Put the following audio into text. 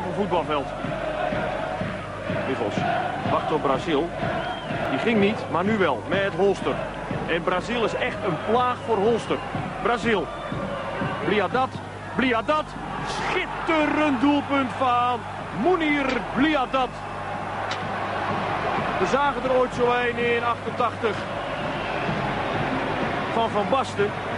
een voetbalveld. Michels wacht op Brazil. Die ging niet, maar nu wel, met Holster. En Brazil is echt een plaag voor Holster. Brazil. Bliadat. Schitterend doelpunt van Mounir Bliadat. We zagen er ooit zo een in 88 van Basten.